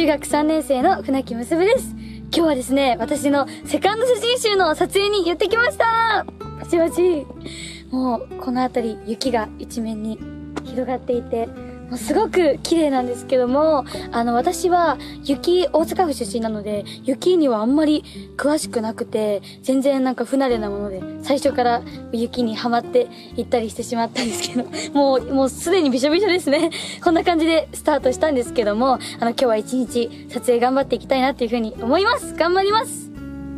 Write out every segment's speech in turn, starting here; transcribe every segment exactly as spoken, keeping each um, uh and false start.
中学さんねん生の船木むすぶです。今日はですね、私のセカンド写真集の撮影にやってきました。パチパチ。もうこの辺り雪が一面に広がっていて、もうすごく綺麗なんですけども、あの私は雪、大阪府出身なので雪にはあんまり詳しくなくて、全然なんか不慣れなもので最初から雪にはまっていったりしてしまったんですけど、もうもうすでにびしょびしょですね。こんな感じでスタートしたんですけども、あの今日は一日撮影頑張っていきたいなっていうふうに思います。頑張ります。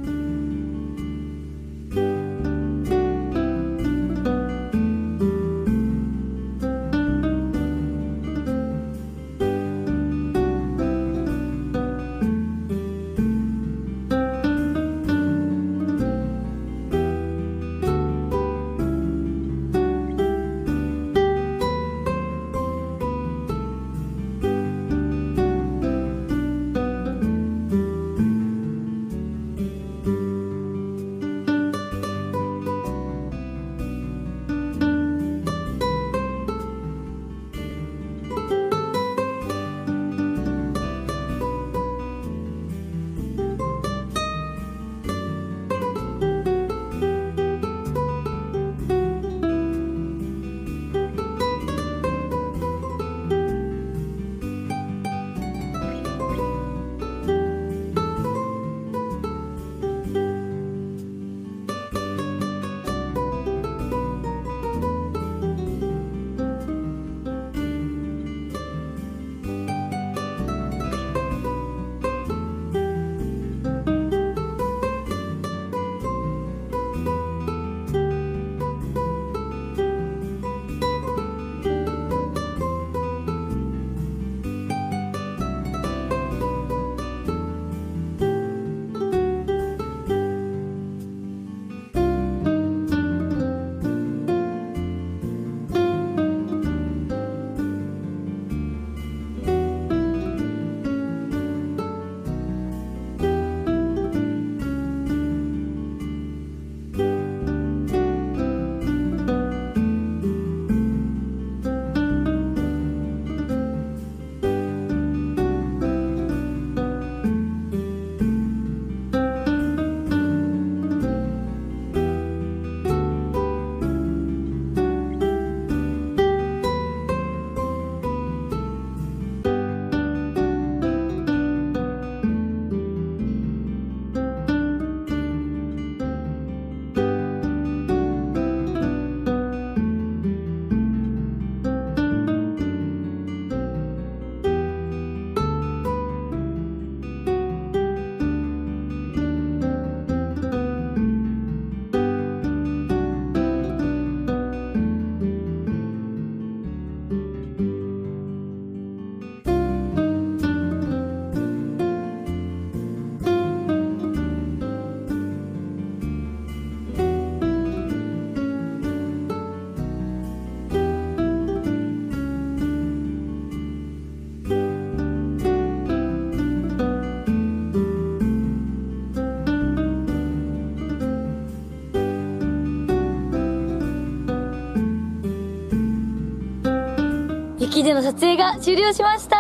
雪での撮影が終了しました。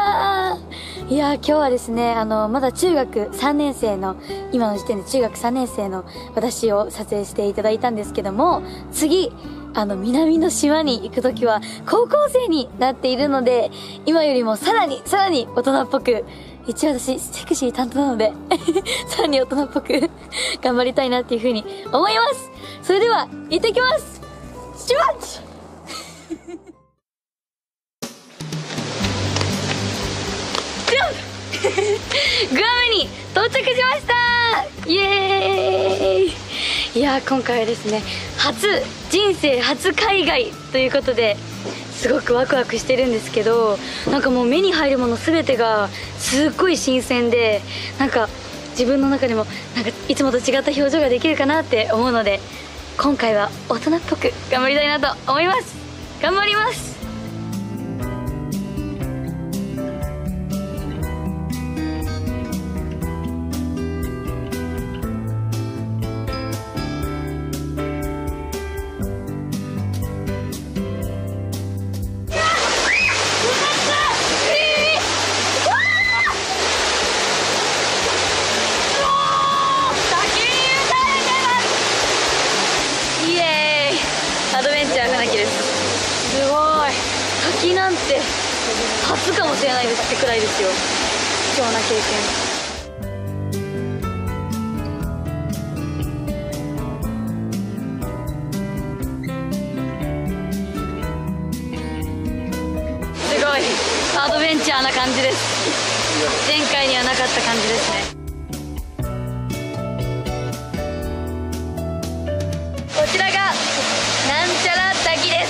いやー、今日はですね、あのまだ中学さんねん生の、今の時点で中学さんねん生の私を撮影していただいたんですけども、次あの南の島に行くときは高校生になっているので、今よりもさらにさらに大人っぽく、一応私セクシー担当なのでさらに大人っぽく頑張りたいなっていうふうに思います。それでは行ってきます。シュワッチグアムに到着しました。イエーイ。いやー、今回はですね、初人生初海外ということで、すごくワクワクしてるんですけど、なんかもう目に入るもの全てがすっごい新鮮で、なんか自分の中でもなんかいつもと違った表情ができるかなって思うので、今回は大人っぽく頑張りたいなと思います。頑張ります。 すごい。滝なんて初かもしれないですってくらいですよ。貴重な経験。アドベンチャーな感じです。前回にはなかった感じですね。こちらがなんちゃら滝です。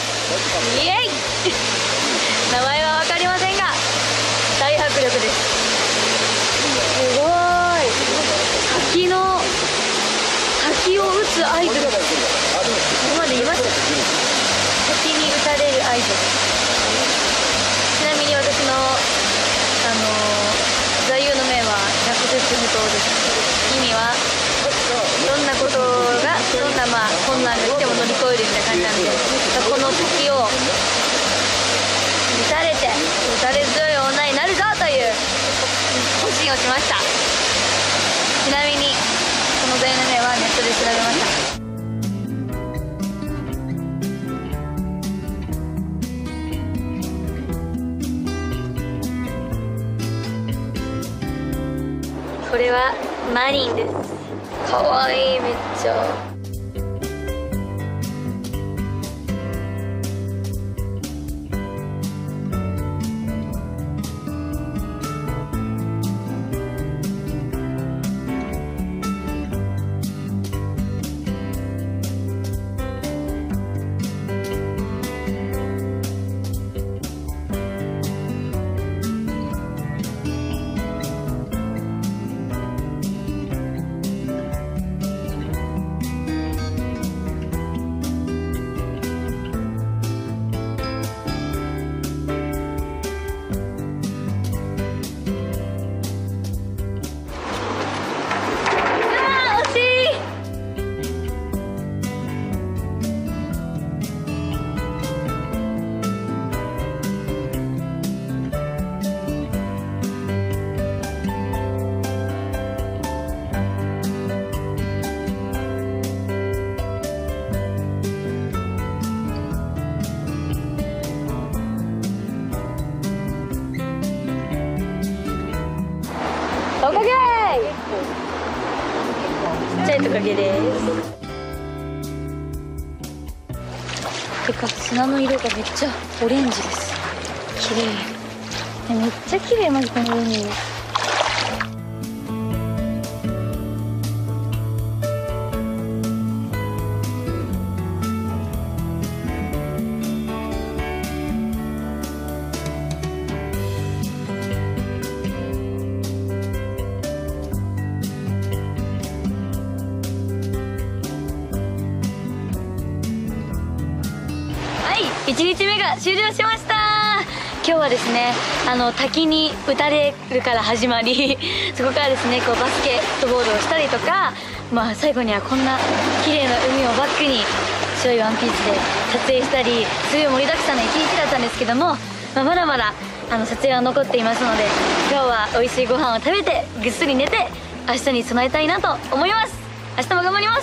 イエイ名前は分かりませんが大迫力です。すごい。滝の滝を打つアイドル、ここまで言いました。滝に打たれるアイドル。ちなみに私の、あのー、座右の銘は百説不当です。意味はどんなことがどんなまあ困難が来ても乗り越えるみたいな感じなんで、この滝を打たれて打たれ強い女になるぞという保身をしました。ちなみにこの座右の銘はネットで調べました。これはマリンです。かわいい、めっちゃ。トカゲー、ちっちゃいトカゲです。てか砂の色がめっちゃオレンジです。綺麗。めっちゃ綺麗、マジこの海。いちにちめが終了しました。今日はですね、あの滝に打たれるから始まり、そこからですねこうバスケットボールをしたりとか、まあ最後にはこんな綺麗な海をバックに白いワンピースで撮影したり、すごい盛りだくさんな一日だったんですけども、まあ、まだまだあの撮影は残っていますので、今日は美味しいご飯を食べてぐっすり寝て明日に備えたいなと思います。明日も頑張ります。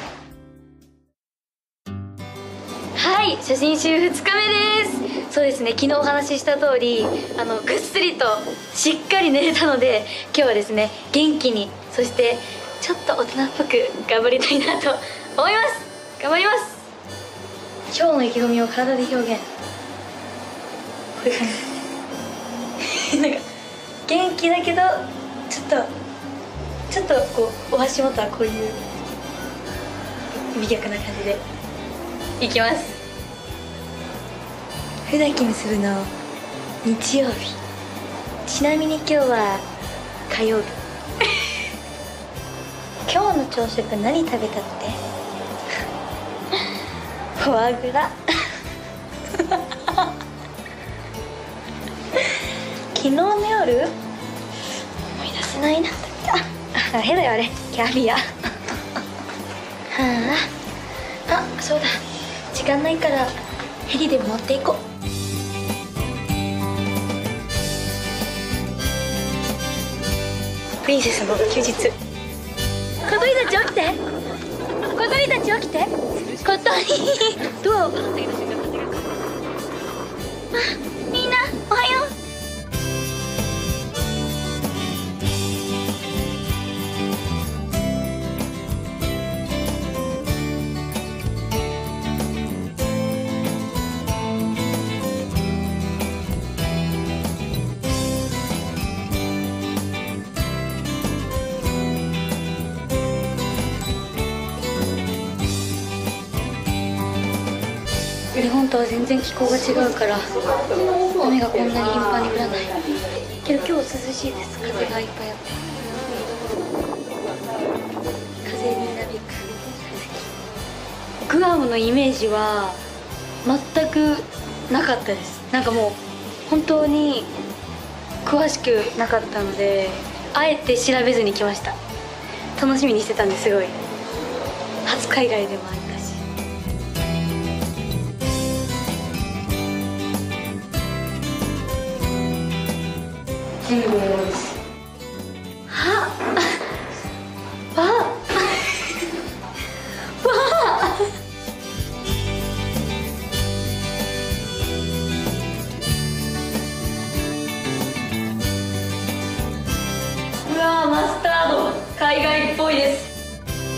はい、写真集ふつかめです。そうですね、昨日お話しした通り、あのぐっすりとしっかり寝れたので、今日はですね元気に、そしてちょっと大人っぽく頑張りたいなと思います。頑張ります。今日の意気込みを体で表現、こういう感じなんか元気だけどちょっとちょっとこうお足元はこういう美脚な感じでいきます。船木結ぶの日曜日、ちなみに今日は火曜日今日の朝食何食べたってフォアグラ昨日の夜思い出せないな。あ、あれだよあれ、キャビアはあ、あ、そうだ、時間ないからヘリで持っていこう。プリンセスの休日。小鳥たち起きて、小鳥たち起きて、小鳥どうみんなおはよう。日本とは全然気候が違うから雨がこんなに頻繁に降らないけど、今日涼しいです。風がいっぱいあって風になびくグアムのイメージは全くなかったです。なんかもう本当に詳しくなかったので、あえて調べずに来ました。楽しみにしてたんです。すごい初海外でもあったし。準備のようです。はっわっわうわ、マスタード海外っぽいです。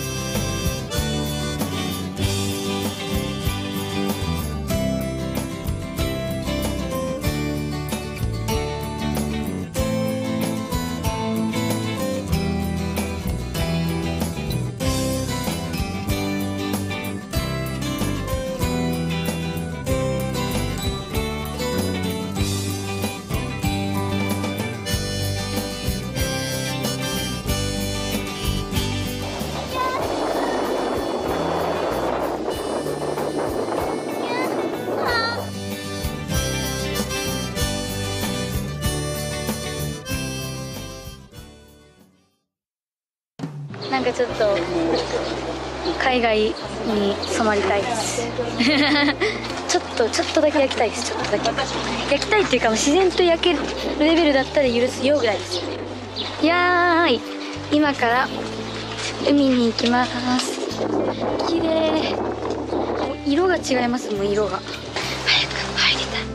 なんかちょっと海外に染まりたいですちょっとちょっとだけ焼きたいです。ちょっとだけ焼きたいっていうか、自然と焼けるレベルだったら許すよぐらいです。いやーい、今から海に行きます。綺麗、もう色が違います。もう色が早く入りたい。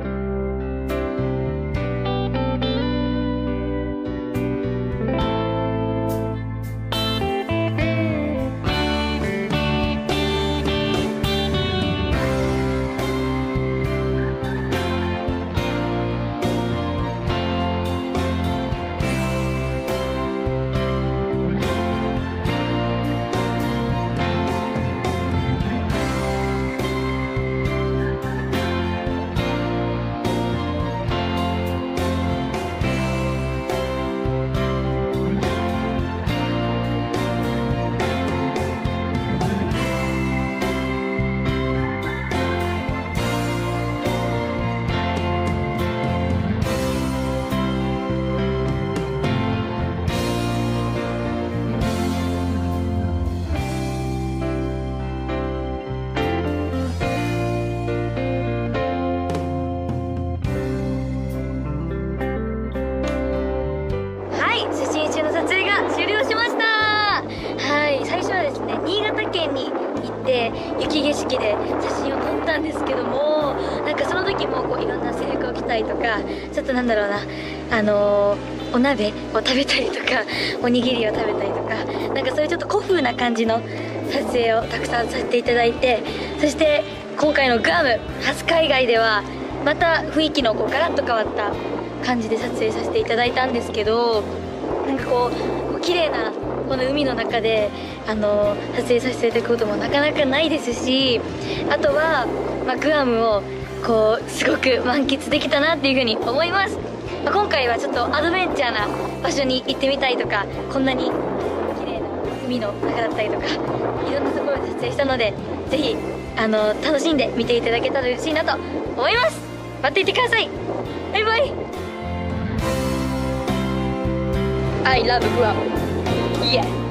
雪景色で写真を撮ったんですけども、なんかその時もこういろんな制服を着たりとか、ちょっとなんだろうな、あのー、お鍋を食べたりとか、おにぎりを食べたりとか、なんかそういうちょっと古風な感じの撮影をたくさんさせていただいて、そして今回のグアム初海外ではまた雰囲気のこうガラッと変わった感じで撮影させていただいたんですけど、なんかこう綺麗なこの海の中であの撮影させていただくこともなかなかないですし、あとは、まあ、グアムをこうすごく満喫できたなっていうふうに思います。まあ、今回はちょっとアドベンチャーな場所に行ってみたいとか、こんなに綺麗な海の中だったりとか、いろんなところで撮影したので、ぜひあの楽しんで見ていただけたら嬉しいなと思います。待っていてください。バイバイ。 I love Guam. Yeah.